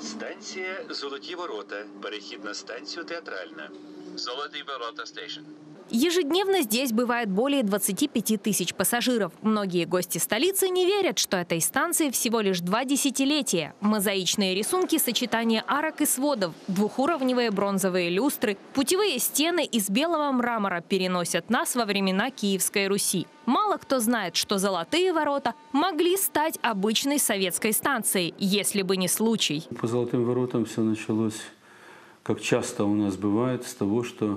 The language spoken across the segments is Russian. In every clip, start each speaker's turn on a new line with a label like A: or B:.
A: Станція Золоті Ворота. Перехід на станцію Театральна. Золоті Ворота Station.
B: Ежедневно здесь бывает более 25 тысяч пассажиров. Многие гости столицы не верят, что этой станции всего лишь 2 десятилетия. Мозаичные рисунки, сочетание арок и сводов, двухуровневые бронзовые люстры, путевые стены из белого мрамора переносят нас во времена Киевской Руси. Мало кто знает, что Золотые ворота могли стать обычной советской станцией, если бы не случай.
C: По Золотым воротам все началось, как часто у нас бывает, с того, что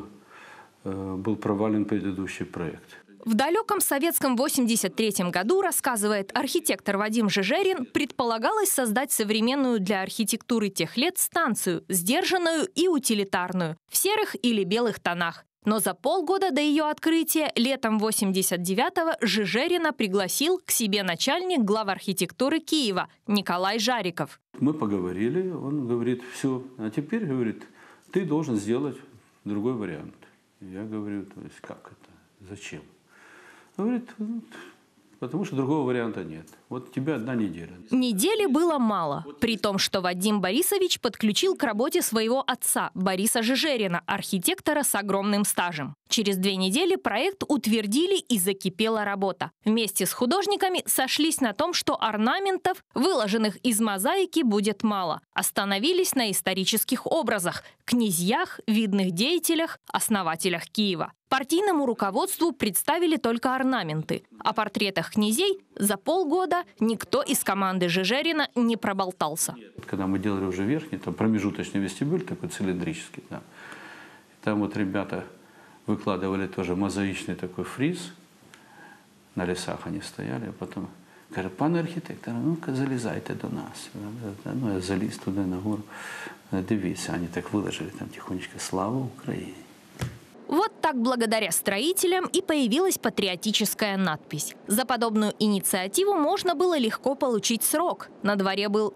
C: был провален предыдущий проект.
B: В далеком советском 1983 году, рассказывает архитектор Вадим Жижерин, предполагалось создать современную для архитектуры тех лет станцию, сдержанную и утилитарную, в серых или белых тонах. Но за полгода до ее открытия, летом 1989-го, Жижерина пригласил к себе начальник главархитектуры Киева Николай Жариков.
C: Мы поговорили, он говорит: все, а теперь, говорит, ты должен сделать другой вариант. Я говорю: то есть как это? Зачем? Он говорит: потому что другого варианта нет. Вот у тебя 1 неделя.
B: Недели было мало, при том, что Вадим Борисович подключил к работе своего отца, Бориса Жижерина, архитектора с огромным стажем. Через 2 недели проект утвердили и закипела работа. Вместе с художниками сошлись на том, что орнаментов, выложенных из мозаики, будет мало. Остановились на исторических образах – князьях, видных деятелях, основателях Киева. Партийному руководству представили только орнаменты. О портретах князей за полгода никто из команды Жижерина не проболтался.
C: Когда мы делали уже верхний, там промежуточный вестибюль, такой цилиндрический, да, там вот ребята выкладывали тоже мозаичный такой фриз, на лесах они стояли, а потом говорят: пане архітектор, ну-ка залізайте до нас. Ну, я заліз туди на гору, дивіться, они так выложили там тихонечко: слава Украине.
B: Вот так благодаря строителям и появилась патриотическая надпись. За подобную инициативу можно было легко получить срок. На дворе был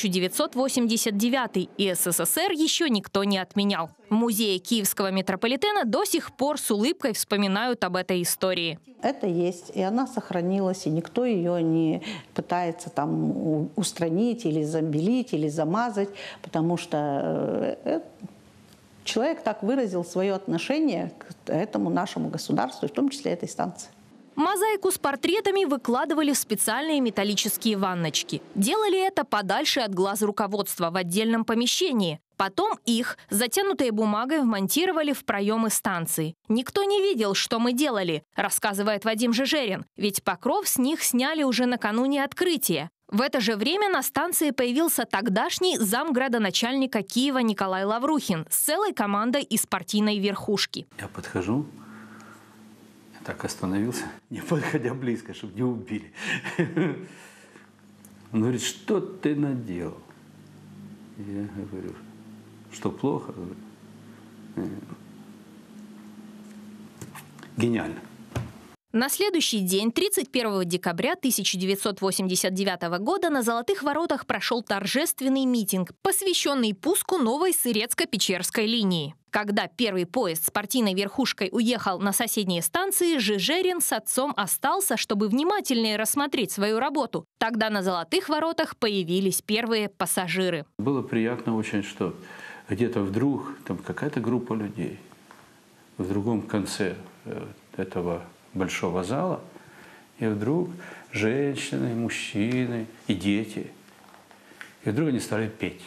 B: 1989, и СССР еще никто не отменял. В музее Киевского метрополитена до сих пор с улыбкой вспоминают об этой истории.
D: Это есть, и она сохранилась, и никто ее не пытается там устранить или забелить, или замазать, потому что человек так выразил свое отношение к этому нашему государству, в том числе этой станции.
B: Мозаику с портретами выкладывали в специальные металлические ванночки. Делали это подальше от глаз руководства в отдельном помещении. Потом их, затянутые бумагой, вмонтировали в проемы станции. Никто не видел, что мы делали, рассказывает Вадим Жижерин, ведь покров с них сняли уже накануне открытия. В это же время на станции появился тогдашний замградоначальника Киева Николай Лаврухин с целой командой из партийной верхушки.
C: Я подхожу, я так остановился, не подходя близко, чтобы не убили. Он говорит: что ты наделал? Я говорю: что плохо? Гениально.
B: На следующий день, 31 декабря 1989 года, на Золотых воротах прошел торжественный митинг, посвященный пуску новой Сырецко-Печерской линии. Когда первый поезд с партийной верхушкой уехал на соседние станции, Жижерин с отцом остался, чтобы внимательнее рассмотреть свою работу. Тогда на Золотых воротах появились первые пассажиры.
C: Было приятно очень, что где-то вдруг там какая-то группа людей в другом конце этого большого зала, и вдруг женщины, мужчины и дети, и вдруг они стали петь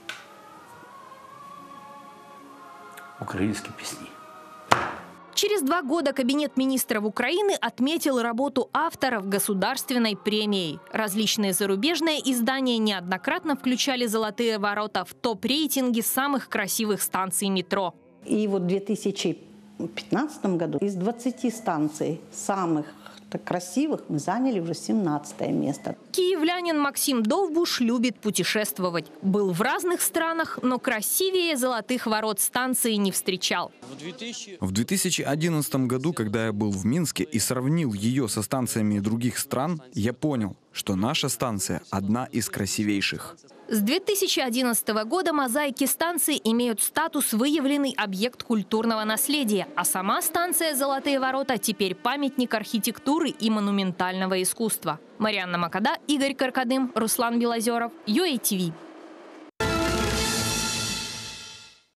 C: украинские песни.
B: Через 2 года Кабинет министров Украины отметил работу авторов государственной премией. Различные зарубежные издания неоднократно включали «Золотые ворота» в топ-рейтинги самых красивых станций метро.
D: И вот в 2015 году из 20 станций самых красивых мы заняли уже 17 место.
B: Киевлянин Максим Довбуш любит путешествовать. Был в разных странах, но красивее Золотых ворот станции не встречал.
E: В 2011 году, когда я был в Минске и сравнил ее со станциями других стран, я понял, что наша станция одна из красивейших.
B: С 2011 года мозаики станции имеют статус «Выявленный объект культурного наследия», а сама станция «Золотые ворота» теперь памятник архитектуры и монументального искусства. Марианна Макада, Игорь Каркадым, Руслан Белозеров, ЮАТВ.